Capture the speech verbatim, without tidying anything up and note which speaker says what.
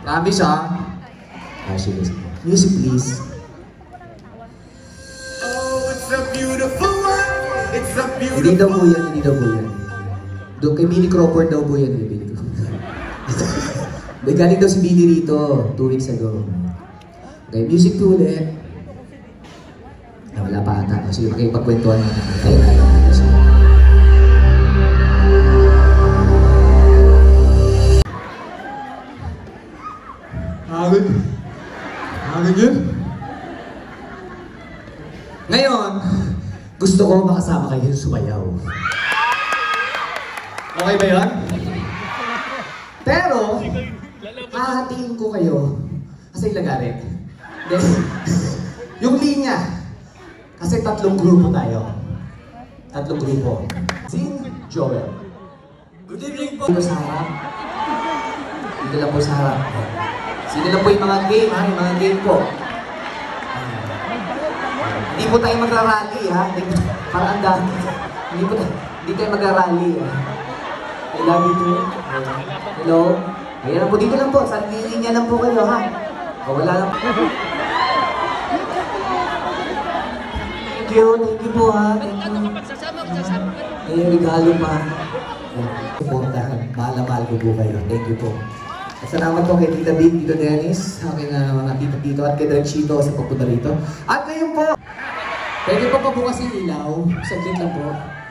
Speaker 1: Promise ha? Ah, sige. Music please.
Speaker 2: Oh, it's a beautiful world. It's a beautiful.
Speaker 1: Hindi daw po yan, hindi daw po yan. Doon kay Billy Crawford daw po yan, Billy Crawford. May galing daw si Billy rito, two weeks ago. Okay, music po ulit. Ah, wala pa ata. Sige, makipagkwentuhan natin. Ay, ay, ay.
Speaker 3: Hangin. Hangin yun.
Speaker 1: Ngayon, gusto ko makasama kayo sumayaw. Okay ba yun? Pero, hahatiin ko kayo kasi lagaret. Then, yung linya, kasi tatlong grupo tayo. Tatlong grupo. Zin, Joel.
Speaker 2: Good evening po.
Speaker 1: Dito sa harap. Dito lang po sa harap. Sino lang po yung mga game, ha? Yung mga game po. Hindi po tayo magra-rally, ha? Parang ang dami. Hindi po tayo, hindi tayo magra-rally, ha? I love you too. Hello? Ayan lang po, dito lang po. Sa linya lang po kayo, ha? O, wala lang. Thank you, thank you po, ha? Thank you. May regalo pa. Pupuntahan, mahal-mahal ko po kayo. Thank you po. At salamat po kay Tita Big, Tito Dennis, aking uh, mga tito-tito at kay Drenchito sa pagpunta rito. At ngayon po, pwede pa pa bukas yung ilaw. Saglit lang po.